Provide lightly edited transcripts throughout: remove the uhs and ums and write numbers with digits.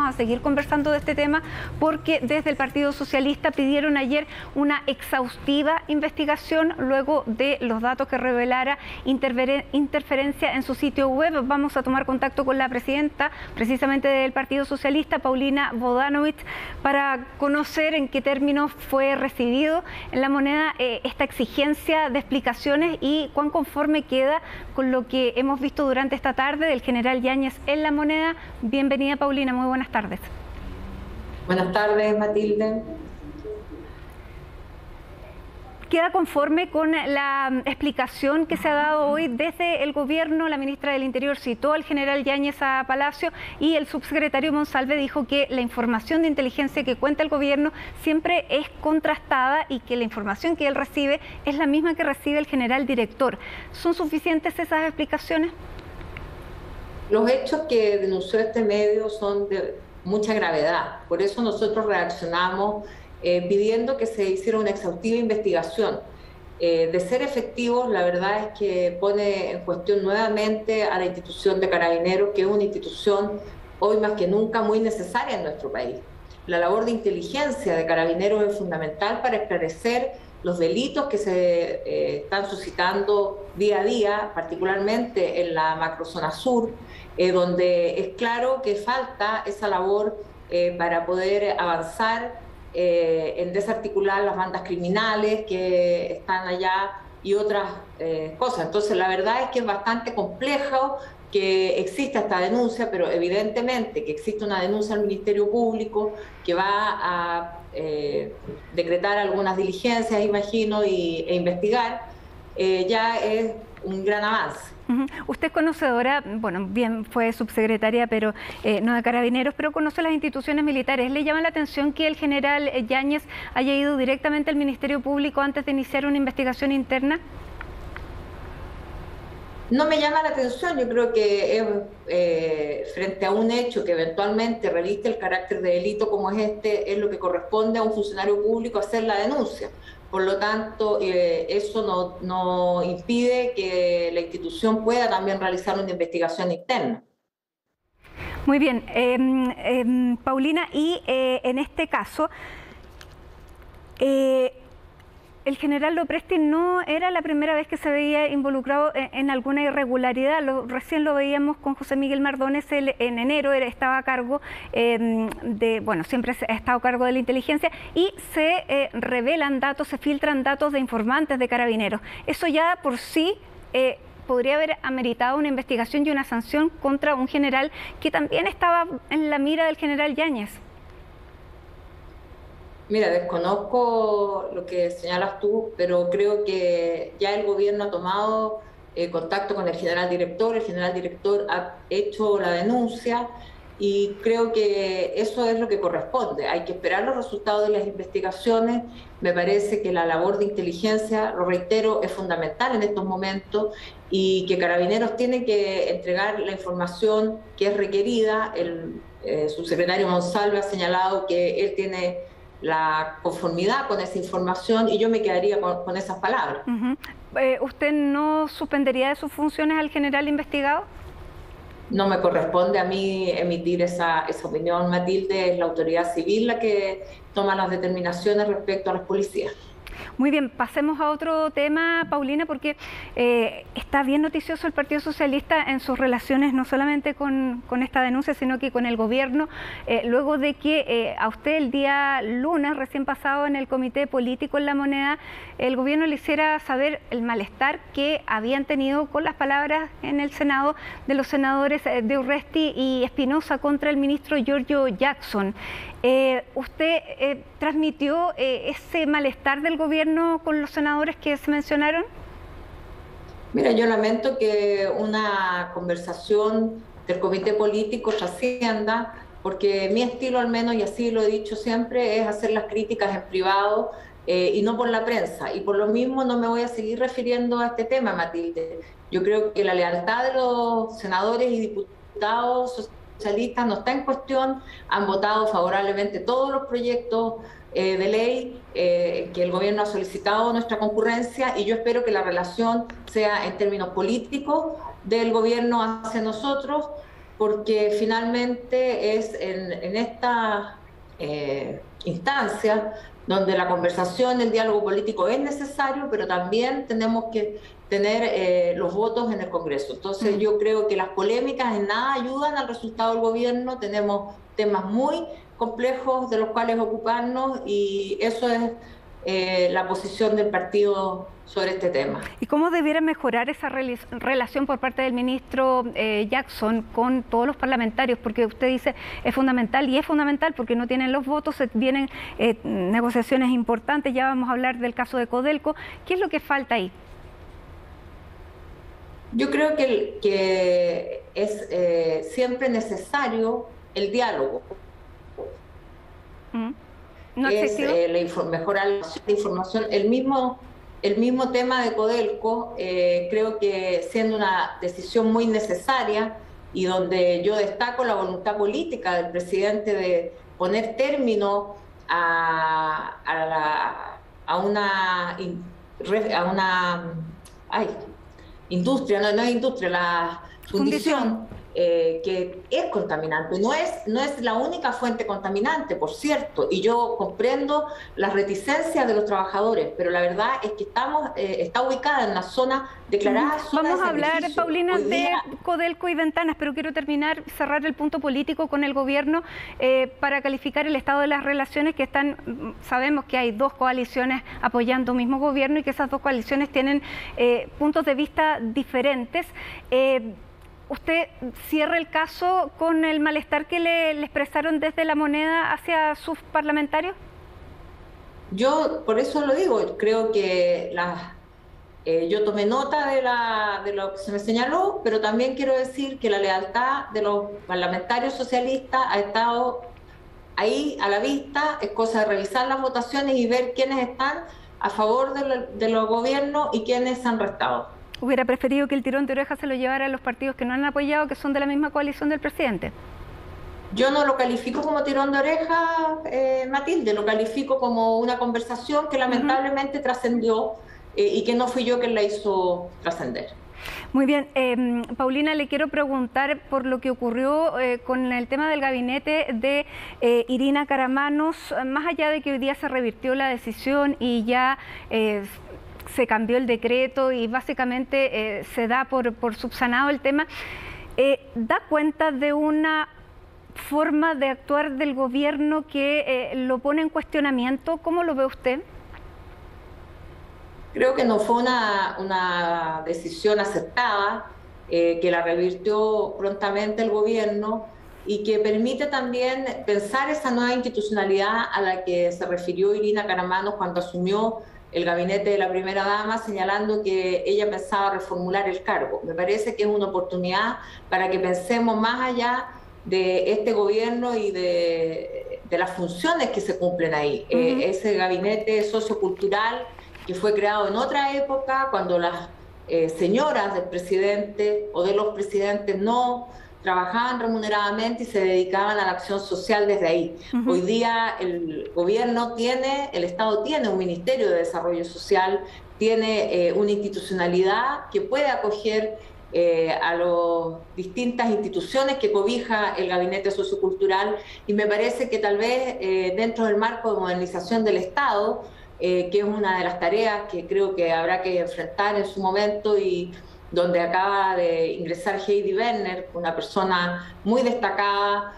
a seguir conversando de este tema porque desde el Partido Socialista pidieron ayer una exhaustiva investigación luego de los datos que revelara interferencia en su sitio web. Vamos a tomar contacto con la presidenta precisamente del Partido Socialista, Paulina Bodanovich, para conocer en qué términos fue recibido en La Moneda esta exigencia de explicaciones y cuán conforme queda con lo que hemos visto durante esta tarde del general Yáñez en La Moneda. Bienvenida, Paulina, muy buenas tardes. Buenas tardes, Matilde. ¿Queda conforme con la explicación que se ha dado hoy desde el gobierno? La ministra del Interior citó al general Yáñez a Palacio y el subsecretario Monsalve dijo que la información de inteligencia que cuenta el gobierno siempre es contrastada y que la información que él recibe es la misma que recibe el general director. ¿Son suficientes esas explicaciones? Los hechos que denunció este medio son de mucha gravedad, por eso nosotros reaccionamos pidiendo que se hiciera una exhaustiva investigación. De ser efectivos, la verdad es que pone en cuestión nuevamente a la institución de Carabineros, que es una institución hoy más que nunca muy necesaria en nuestro país. La labor de inteligencia de Carabineros es fundamental para esclarecer los delitos que se están suscitando día a día, particularmente en la macrozona sur, donde es claro que falta esa labor para poder avanzar en desarticular las bandas criminales que están allá y otras cosas. Entonces, la verdad es que es bastante complejo que exista esta denuncia, pero evidentemente que existe una denuncia al Ministerio Público que va a decretar algunas diligencias, imagino, e investigar, ya es un gran avance. Usted es conocedora, bueno, bien fue subsecretaria, pero no de Carabineros, pero conoce las instituciones militares. ¿Le llama la atención que el general Yáñez haya ido directamente al Ministerio Público antes de iniciar una investigación interna? No me llama la atención, yo creo que frente a un hecho que eventualmente reviste el carácter de delito como es este, es lo que corresponde a un funcionario público hacer la denuncia. Por lo tanto, eso no impide que la institución pueda también realizar una investigación interna. Muy bien, Paulina, y en este caso, el general Lopresti no era la primera vez que se veía involucrado en alguna irregularidad. Recién lo veíamos con José Miguel Mardones en enero, estaba a cargo siempre ha estado a cargo de la inteligencia y se revelan datos, se filtran datos de informantes de Carabineros. Eso ya por sí podría haber ameritado una investigación y una sanción contra un general que también estaba en la mira del general Yáñez. Mira, desconozco lo que señalas tú, pero creo que ya el gobierno ha tomado contacto con el general director ha hecho la denuncia y creo que eso es lo que corresponde. Hay que esperar los resultados de las investigaciones. Me parece que la labor de inteligencia, lo reitero, es fundamental en estos momentos y que Carabineros tiene que entregar la información que es requerida. El subsecretario Monsalve ha señalado que él tiene la conformidad con esa información y yo me quedaría con esas palabras. ¿Usted no suspendería de sus funciones al general investigado? No me corresponde a mí emitir esa opinión, Matilde, es la autoridad civil la que toma las determinaciones respecto a las policías. Muy bien, pasemos a otro tema, Paulina, porque está bien noticioso el Partido Socialista en sus relaciones no solamente con esta denuncia, sino que con el gobierno, luego de que a usted el día lunes, recién pasado en el Comité Político en La Moneda, el gobierno le hiciera saber el malestar que habían tenido con las palabras en el Senado de los senadores de Urresti y Espinosa contra el ministro Giorgio Jackson. ¿Usted transmitió ese malestar del gobierno con los senadores que se mencionaron? Mira, yo lamento que una conversación del comité político trascienda, porque mi estilo al menos, y así lo he dicho siempre, es hacer las críticas en privado y no por la prensa. Y por lo mismo no me voy a seguir refiriendo a este tema, Matilde. Yo creo que la lealtad de los senadores y diputados socialistas no está en cuestión, han votado favorablemente todos los proyectos de ley que el gobierno ha solicitado nuestra concurrencia y yo espero que la relación sea en términos políticos del gobierno hacia nosotros porque finalmente es en esta instancia donde la conversación, el diálogo político es necesario, pero también tenemos que tener los votos en el Congreso. Entonces yo creo que las polémicas en nada ayudan al resultado del gobierno, tenemos temas muy complejos de los cuales ocuparnos y eso es la posición del partido sobre este tema. ¿Y cómo debiera mejorar esa relación por parte del ministro Jackson con todos los parlamentarios? Porque usted dice es fundamental y es fundamental porque no tienen los votos, vienen negociaciones importantes, ya vamos a hablar del caso de Codelco. ¿Qué es lo que falta ahí? Yo creo que es siempre necesario el diálogo. ¿No es mejorar la información. El mismo tema de Codelco, creo que siendo una decisión muy necesaria y donde yo destaco la voluntad política del presidente de poner término a una industria, no es industria, la fundición. Que es contaminante, no es la única fuente contaminante, por cierto, y yo comprendo las reticencias de los trabajadores, pero la verdad es que está ubicada en una zona declarada zona Vamos a hablar, Paulina, de Codelco y Ventanas, pero quiero cerrar el punto político con el gobierno para calificar el estado de las relaciones que sabemos que hay dos coaliciones apoyando un mismo gobierno y que esas dos coaliciones tienen puntos de vista diferentes. ¿Usted cierra el caso con el malestar que le expresaron desde La Moneda hacia sus parlamentarios? Yo por eso lo digo, creo que yo tomé nota de lo que se me señaló, pero también quiero decir que la lealtad de los parlamentarios socialistas ha estado ahí a la vista, es cosa de revisar las votaciones y ver quiénes están a favor de los gobiernos y quiénes se han restado. ¿Hubiera preferido que el tirón de orejas se lo llevara a los partidos que no han apoyado, que son de la misma coalición del presidente? Yo no lo califico como tirón de orejas, Matilde, lo califico como una conversación que lamentablemente trascendió y que no fui yo quien la hizo trascender. Muy bien, Paulina, le quiero preguntar por lo que ocurrió con el tema del gabinete de Irina Karamanos, más allá de que hoy día se revirtió la decisión y ya se cambió el decreto y básicamente se da por subsanado el tema, ¿da cuenta de una forma de actuar del gobierno que lo pone en cuestionamiento? ¿Cómo lo ve usted? Creo que no fue una decisión acertada, que la revirtió prontamente el gobierno y que permite también pensar esa nueva institucionalidad a la que se refirió Irina Karamanos cuando asumió el gabinete de la primera dama, señalando que ella pensaba reformular el cargo. Me parece que es una oportunidad para que pensemos más allá de este gobierno y de las funciones que se cumplen ahí. Ese gabinete sociocultural que fue creado en otra época, cuando las señoras del presidente o de los presidentes no trabajaban remuneradamente y se dedicaban a la acción social desde ahí. Hoy día el gobierno el Estado tiene un Ministerio de Desarrollo Social, tiene una institucionalidad que puede acoger a las distintas instituciones que cobija el gabinete sociocultural y me parece que tal vez dentro del marco de modernización del Estado, que es una de las tareas que creo que habrá que enfrentar en su momento y donde acaba de ingresar Heidi Werner, una persona muy destacada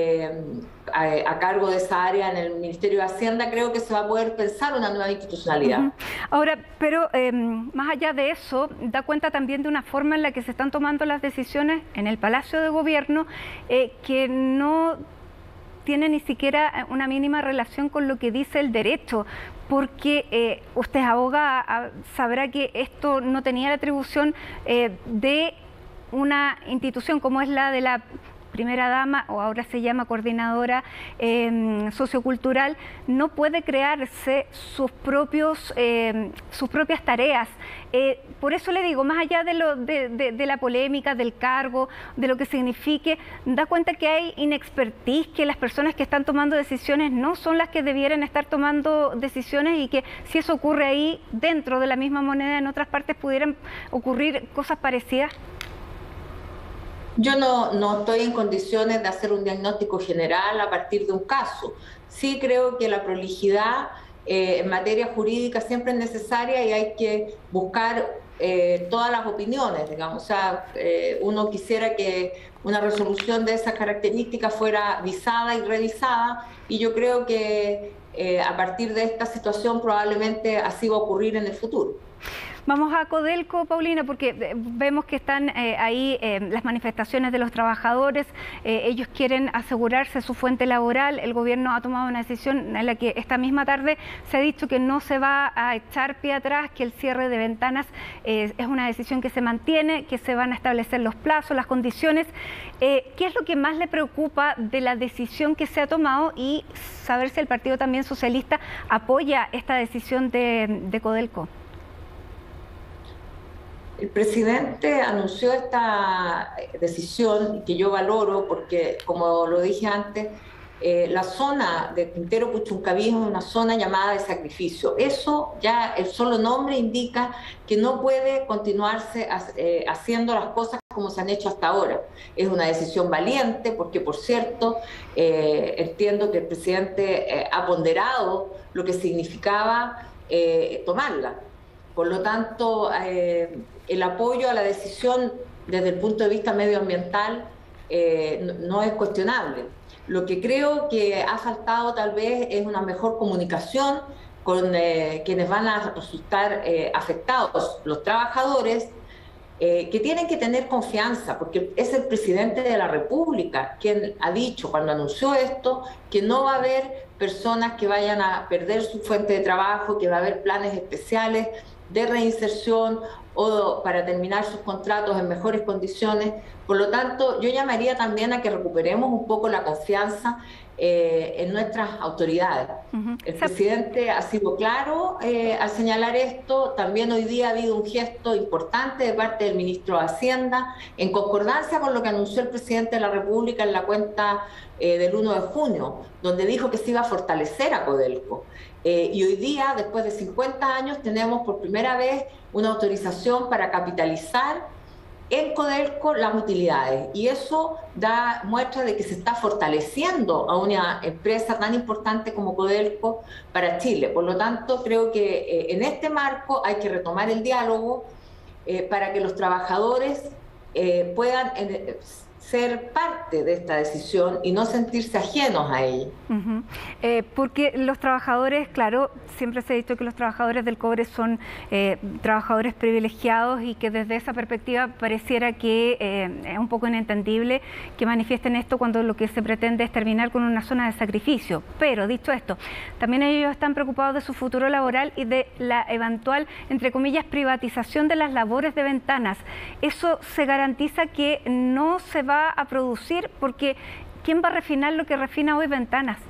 a cargo de esa área en el Ministerio de Hacienda, creo que se va a poder pensar una nueva institucionalidad. Ahora, pero más allá de eso, da cuenta también de una forma en la que se están tomando las decisiones en el Palacio de Gobierno que no tiene ni siquiera una mínima relación con lo que dice el derecho, porque usted es abogada, sabrá que esto no tenía la atribución de una institución como es la de la primera dama, o ahora se llama coordinadora sociocultural, no puede crearse sus propias tareas. Por eso le digo, más allá de la polémica, del cargo, de lo que signifique, da cuenta que hay inexpertise, que las personas que están tomando decisiones no son las que debieran estar tomando decisiones y que si eso ocurre ahí, dentro de la misma moneda, en otras partes pudieran ocurrir cosas parecidas. Yo no estoy en condiciones de hacer un diagnóstico general a partir de un caso. Sí creo que la prolijidad en materia jurídica siempre es necesaria y hay que buscar todas las opiniones, digamos. O sea, uno quisiera que una resolución de esas características fuera visada y revisada, y yo creo que a partir de esta situación probablemente así va a ocurrir en el futuro. Vamos a Codelco, Paulina, porque vemos que están ahí las manifestaciones de los trabajadores. Ellos quieren asegurarse su fuente laboral. El gobierno ha tomado una decisión en la que esta misma tarde se ha dicho que no se va a echar pie atrás, que el cierre de ventanas es una decisión que se mantiene, que se van a establecer los plazos, las condiciones. ¿Qué es lo que más le preocupa de la decisión que se ha tomado y saber si el Partido también Socialista apoya esta decisión de Codelco? El presidente anunció esta decisión que yo valoro porque, como lo dije antes, la zona de Quintero Puchuncaví es una zona llamada de sacrificio. Eso ya el solo nombre indica que no puede continuarse haciendo las cosas como se han hecho hasta ahora. Es una decisión valiente porque, por cierto, entiendo que el presidente ha ponderado lo que significaba tomarla. Por lo tanto, el apoyo a la decisión desde el punto de vista medioambiental no es cuestionable. Lo que creo que ha faltado tal vez es una mejor comunicación con quienes van a resultar afectados, los trabajadores, que tienen que tener confianza, porque es el presidente de la República quien ha dicho cuando anunció esto que no va a haber personas que vayan a perder su fuente de trabajo, que va a haber planes especiales de reinserción o para terminar sus contratos en mejores condiciones. Por lo tanto, yo llamaría también a que recuperemos un poco la confianza en nuestras autoridades. El presidente ha sido claro al señalar esto. También hoy día ha habido un gesto importante de parte del ministro de Hacienda, en concordancia con lo que anunció el presidente de la República en la cuenta del 1 de junio, donde dijo que se iba a fortalecer a Codelco. Y hoy día, después de 50 años, tenemos por primera vez una autorización para capitalizar en Codelco las utilidades, y eso da muestra de que se está fortaleciendo a una empresa tan importante como Codelco para Chile. Por lo tanto, creo que en este marco hay que retomar el diálogo para que los trabajadores puedan ser parte de esta decisión y no sentirse ajenos a ella. Porque los trabajadores, claro, siempre se ha dicho que los trabajadores del cobre son trabajadores privilegiados y que desde esa perspectiva pareciera que es un poco inentendible que manifiesten esto cuando lo que se pretende es terminar con una zona de sacrificio. Pero dicho esto, también ellos están preocupados de su futuro laboral y de la eventual, entre comillas, privatización de las labores de ventanas. ¿Eso se garantiza que no se va a producir? Porque ¿quién va a refinar lo que refina hoy Ventanas?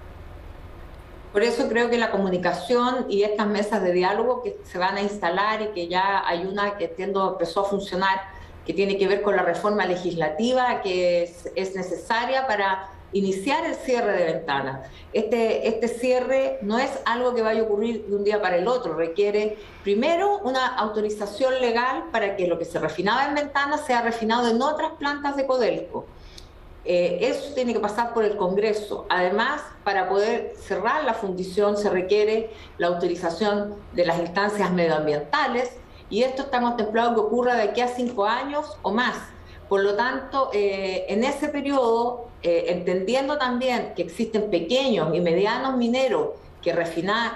Por eso creo que la comunicación y estas mesas de diálogo que se van a instalar, y que ya hay una que entiendo empezó a funcionar, que tiene que ver con la reforma legislativa que es necesaria para iniciar el cierre de Ventanas. Este cierre no es algo que vaya a ocurrir de un día para el otro, requiere primero una autorización legal para que lo que se refinaba en Ventanas sea refinado en otras plantas de Codelco. Eso tiene que pasar por el Congreso. Además, para poder cerrar la fundición se requiere la autorización de las instancias medioambientales, y esto está contemplado que ocurra de aquí a 5 años o más. Por lo tanto, en ese periodo, entendiendo también que existen pequeños y medianos mineros que refinan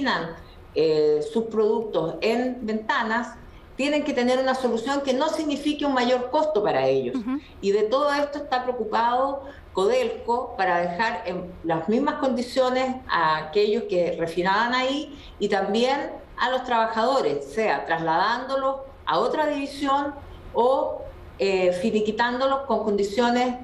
sus productos en Ventanas, tienen que tener una solución que no signifique un mayor costo para ellos. Y de todo esto está preocupado Codelco para dejar en las mismas condiciones a aquellos que refinaban ahí y también a los trabajadores, sea trasladándolos a otra división o finiquitándolos con condiciones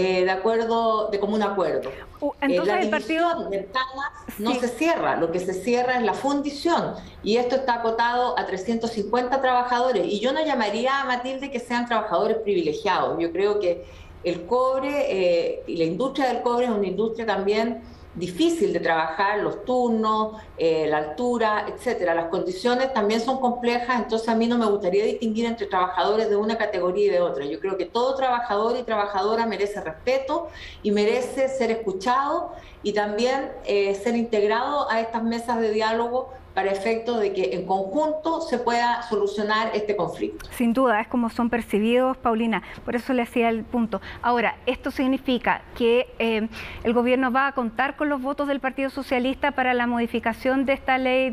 de común acuerdo. Entonces la el partido de Ventanas no se cierra, lo que se cierra es la fundición, y esto está acotado a 350 trabajadores, y yo no llamaría a Matilde que sean trabajadores privilegiados. Yo creo que el cobre y la industria del cobre es una industria también difícil de trabajar, los turnos, la altura, etcétera. Las condiciones también son complejas, entonces a mí no me gustaría distinguir entre trabajadores de una categoría y de otra. Yo creo que todo trabajador y trabajadora merece respeto y merece ser escuchado y también ser integrado a estas mesas de diálogo para efectos de que en conjunto se pueda solucionar este conflicto. Sin duda, es como son percibidos, Paulina, por eso le hacía el punto. Ahora, ¿esto significa que el gobierno va a contar con los votos del Partido Socialista para la modificación de esta ley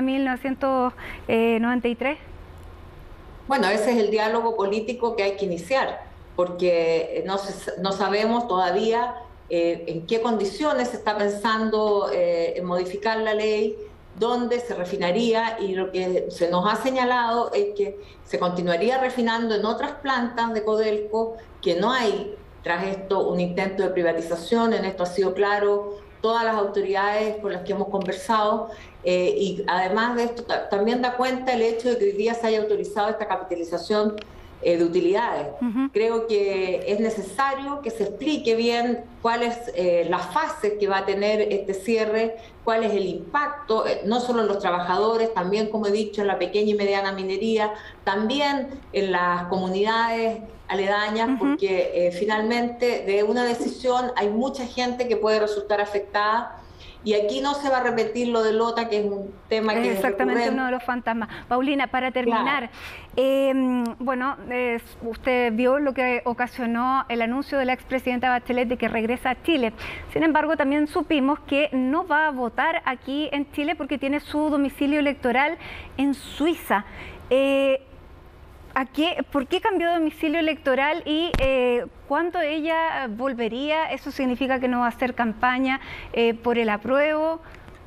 19.993? Bueno, ese es el diálogo político que hay que iniciar, porque no sabemos todavía en qué condiciones se está pensando en modificar la ley, dónde se refinaría, y lo que se nos ha señalado es que se continuaría refinando en otras plantas de Codelco, que no hay tras esto un intento de privatización. En esto ha sido claro todas las autoridades con las que hemos conversado, y además de esto también da cuenta el hecho de que hoy día se haya autorizado esta capitalización de utilidades. Creo que es necesario que se explique bien cuáles las fases que va a tener este cierre, cuál es el impacto, no solo en los trabajadores, también, como he dicho, en la pequeña y mediana minería, también en las comunidades aledañas, porque finalmente de una decisión hay mucha gente que puede resultar afectada. Y aquí no se va a repetir lo de Lota, que es un tema que es exactamente uno de los fantasmas. Paulina, para terminar, bueno, usted vio lo que ocasionó el anuncio de la expresidenta Bachelet de que regresa a Chile. Sin embargo, también supimos que no va a votar aquí en Chile porque tiene su domicilio electoral en Suiza. ¿Por qué cambió de domicilio electoral y cuándo ella volvería? ¿Eso significa que no va a hacer campaña por el apruebo?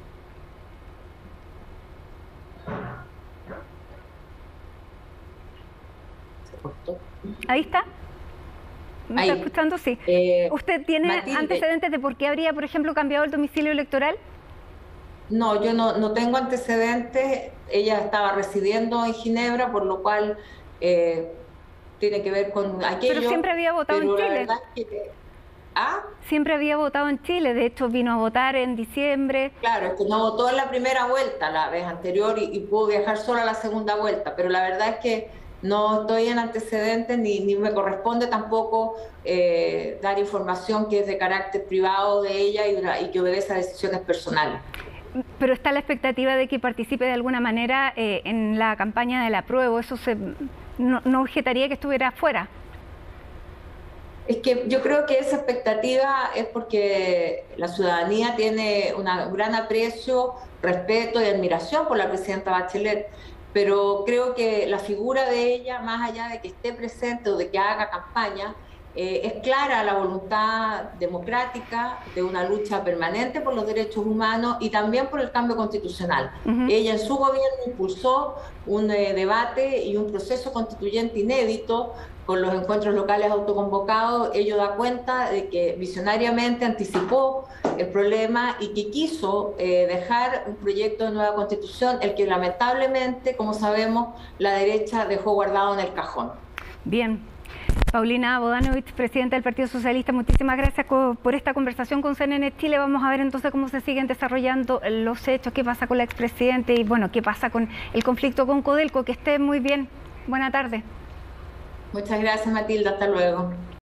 Ahí está. ¿Me está escuchando? Sí. ¿Usted tiene Matilde, antecedentes de por qué habría, por ejemplo, cambiado el domicilio electoral? No, yo no tengo antecedentes. Ella estaba residiendo en Ginebra, por lo cual tiene que ver con aquello. Pero siempre había votado en Chile. Siempre había votado en Chile, de hecho vino a votar en diciembre. Claro, es que no votó en la primera vuelta la vez anterior y pudo viajar sola a la segunda vuelta, pero la verdad es que no estoy en antecedentes ni me corresponde tampoco dar información que es de carácter privado de ella y que obedece a decisiones personales. Pero está la expectativa de que participe de alguna manera en la campaña del apruebo. ¿Eso no objetaría que estuviera afuera? Es que yo creo que esa expectativa es porque la ciudadanía tiene un gran aprecio, respeto y admiración por la presidenta Bachelet, pero creo que la figura de ella, más allá de que esté presente o de que haga campaña, es clara la voluntad democrática de una lucha permanente por los derechos humanos y también por el cambio constitucional. Ella en su gobierno impulsó un debate y un proceso constituyente inédito con los encuentros locales autoconvocados. Ello da cuenta de que visionariamente anticipó el problema y que quiso dejar un proyecto de nueva constitución, el que lamentablemente, como sabemos, la derecha dejó guardado en el cajón. Bien. Paulina Bodanovich, presidenta del Partido Socialista, muchísimas gracias por esta conversación con CNN Chile. Vamos a ver entonces cómo se siguen desarrollando los hechos, qué pasa con la expresidenta y bueno, qué pasa con el conflicto con Codelco. Que esté muy bien. Buena tarde. Muchas gracias, Matilda. Hasta luego.